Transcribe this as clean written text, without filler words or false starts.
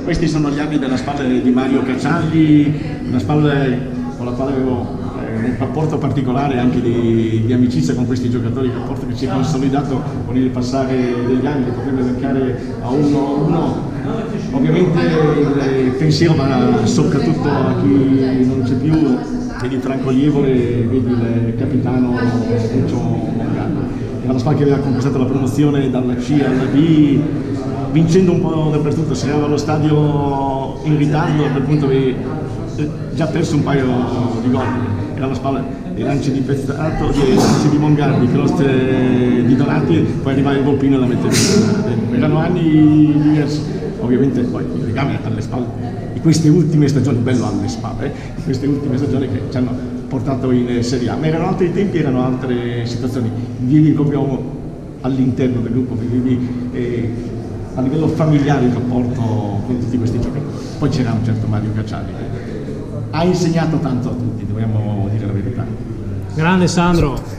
questi sono gli anni della spalla di Mario Cacciagli, una spalla con la quale avevo un rapporto particolare anche di amicizia con questi giocatori, un rapporto che si è consolidato con il passare degli anni, potrebbe mancare a uno. Ovviamente il pensiero va soprattutto a chi non c'è più, e di Franco Lievore, vedi il capitano Lucio Mongallo. Era la squadra che aveva conquistato la promozione dalla C alla B, vincendo un po' dappertutto, si arrivava allo stadio in ritardo, al punto che già perso un paio di gol. Era la spalla dei lanci di Pezzato, dei lanci di Mongalli, cross di Donati, poi arrivava il golpino e la metteva dentro. Erano anni diversi, ovviamente poi il legame alle spalle di queste ultime stagioni, bello alle spalle, di queste ultime stagioni che ci hanno portato in Serie A, ma erano altri tempi, erano altre situazioni, vivi proprio all'interno del gruppo, vivi a livello familiare il rapporto con tutti questi giocatori. Poi c'era un certo Mario Cacciagli che ha insegnato tanto a tutti, dobbiamo dire la verità. Grande Sandro.